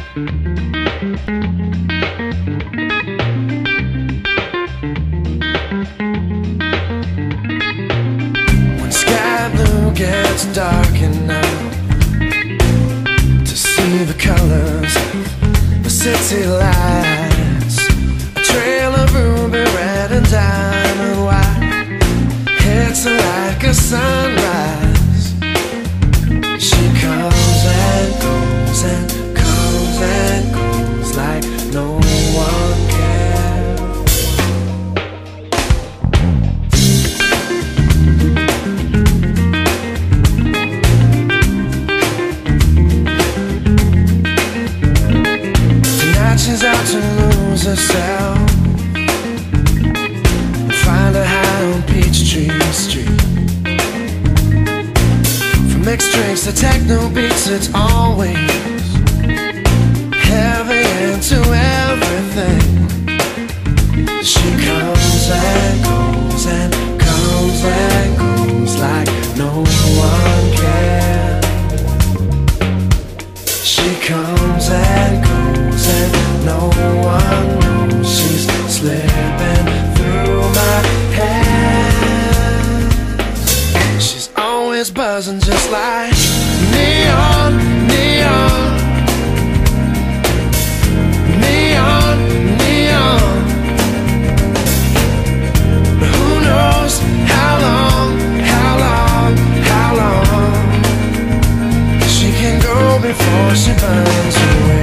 When sky blue gets dark enough to see the colors of the city lights, a trail of ruby red and diamond white hits her like a sunrise. She comes and goes and comes and goes like no one cares. Tonight she's out to lose herself and find her high on Peachtree Street. From mixed drinks to techno beats, it's always heavy into everything. She comes and goes and comes and goes like no one cares. She comes and goes and no one knows she's slipping through my hands. She's always buzzing just like neon, neon, neon, neon. Who knows how long, how long, how long she can go before she burns away.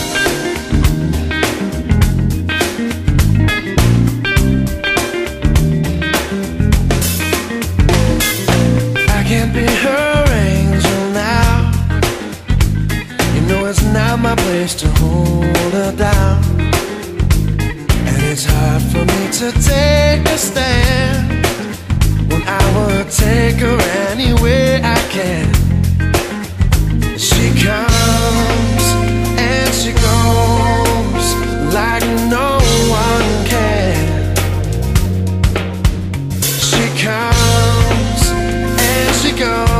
I can't be her angel now. You know it's not my place to hold her down, and it's hard for me to take a stand when I would take her any way I can. She comes and she goes like no one can. She comes and she goes